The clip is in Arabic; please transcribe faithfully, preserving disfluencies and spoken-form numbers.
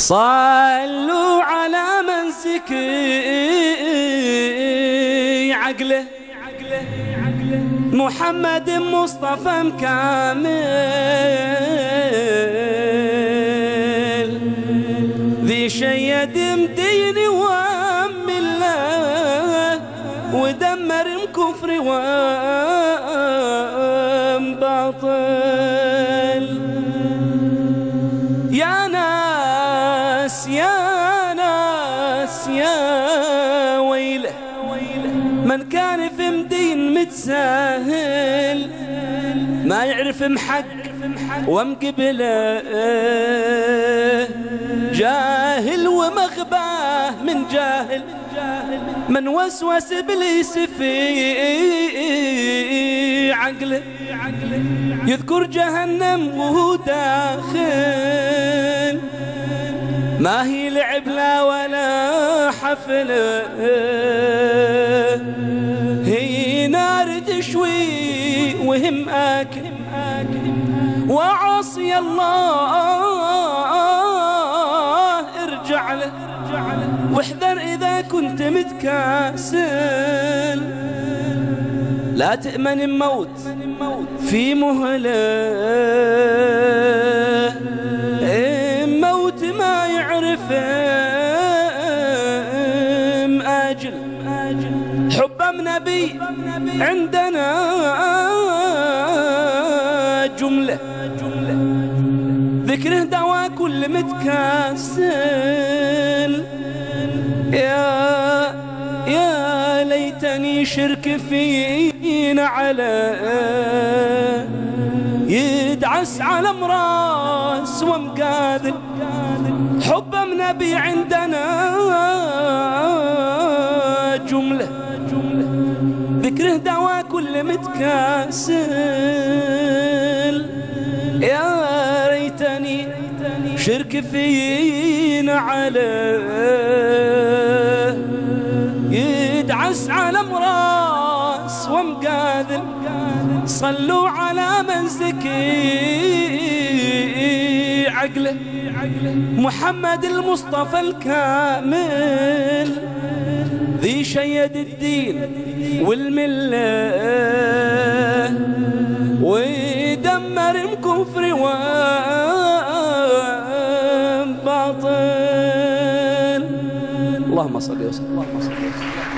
صلوا على من سكي عقله محمد مصطفى مكامل ذي شيد مدين وام الله ودمر الكفر وام باطل. يا ناس يا ناس يا ويله من كان في مدين متساهل ما يعرف محق ومقبله جاهل ومغباه من جاهل من وسوس ابليس في عقله يذكر جهنم وهو داخل ما هي لعب لا ولا حفله هي نار تشوي وهم آكل وعصي الله ارجع له واحذر إذا كنت متكاسل لا تأمن الموت في مهله الموت ما يعرف آجل حب نبي عندنا جملة ذكره دواء كل متكاسل. يا يا ليتني شرك فينا على يدعس على مراس ومقادل حب نبي عندنا جملة ذكره دواء كل متكاسل. يا ريتني شرك فينا على يدعس على مراس ومقاذل صلوا على من زكي عقله محمد المصطفى الكامل ذي شيد الدين والمله ويدمر الكفر وباطل. اللهم صل وسلم. اللهم صل وسلم.